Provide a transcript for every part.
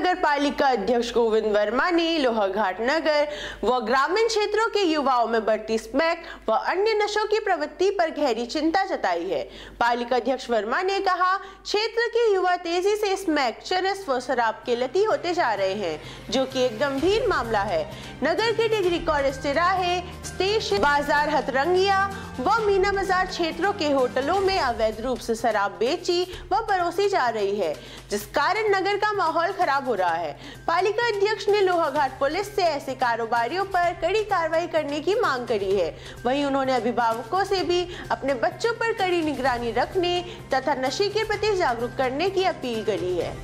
नगर पालिका अध्यक्ष गोविंद वर्मा ने लोहाघाट नगर व ग्रामीण क्षेत्रों के युवाओं में बढ़ती स्मैक व अन्य नशों की प्रवृत्ति पर गहरी चिंता जताई है। पालिका अध्यक्ष वर्मा ने कहा, क्षेत्र के युवा तेजी से स्मैक, चरस व शराब के लती होते जा रहे हैं, जो कि एक गंभीर मामला है। नगर के डिग्री कॉलेज तिराहे, स्टेशन, बाजार हथरंगिया व मीना बाजार क्षेत्रों के होटलों में अवैध रूप से शराब बेची व परोसी जा रही है, जिस कारण नगर का माहौल खराब हो रहा है। पालिका अध्यक्ष ने लोहाघाट पुलिस से ऐसे कारोबारियों पर कड़ी कार्रवाई करने की मांग करी है। वहीं उन्होंने अभिभावकों से भी अपने बच्चों पर कड़ी निगरानी रखने तथा नशे के प्रति जागरूक करने की अपील करी है।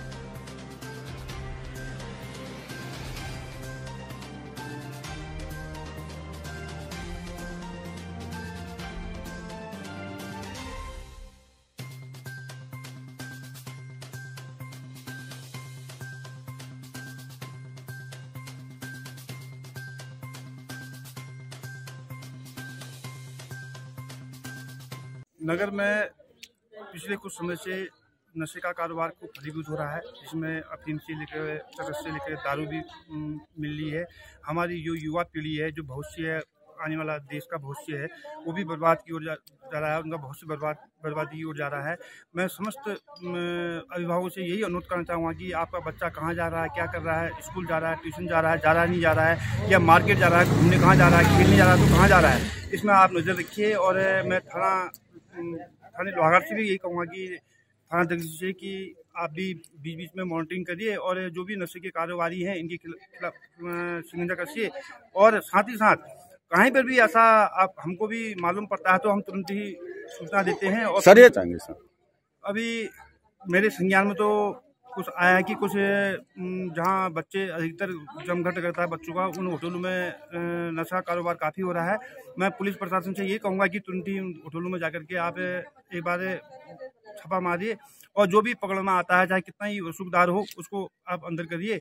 नगर में पिछले कुछ समय से नशे का कारोबार खूब फलीभूत हो रहा है। इसमें अफीम से लेकर चरस से लेकर दारू भी मिल रही है। हमारी जो युवा पीढ़ी है, जो भविष्य है, आने वाला देश का भविष्य है, वो भी बर्बाद की ओर जा रहा है। उनका भविष्य बर्बादी की ओर जा रहा है। मैं समस्त अभिभावकों से यही अनुरोध करना चाहूँगा कि आपका बच्चा कहाँ जा रहा है, क्या कर रहा है, स्कूल जा रहा है, ट्यूशन जा रहा है, नहीं जा रहा है, या मार्केट जा रहा है, घूमने कहाँ जा रहा है, खेलने जा रहा है, तो कहाँ जा रहा है, इसमें आप नज़र रखिए। और मैं थाने लोहाघाट से भी यही कहूँगा कि थाना अध्यक्ष से कि आप भी बीच बीच में मॉनिटरिंग करिए और जो भी नशे के कारोबारी हैं इनके खिलाफ शिकंजा कसिए। और साथ ही साथ कहीं पर भी ऐसा आप हमको भी मालूम पड़ता है तो हम तुरंत ही सूचना देते हैं। और सर ये चाहेंगे सर, अभी मेरे संज्ञान में तो कुछ आया है कि कुछ जहां बच्चे अधिकतर जमघट करता है बच्चों का, उन होटलों में नशा कारोबार काफ़ी हो रहा है। मैं पुलिस प्रशासन से ये कहूँगा कि तुरंत ही उन होटलों में जाकर के आप एक बार छापा मारिए और जो भी पकड़ में आता है, चाहे कितना ही वसूखदार हो, उसको आप अंदर करिए।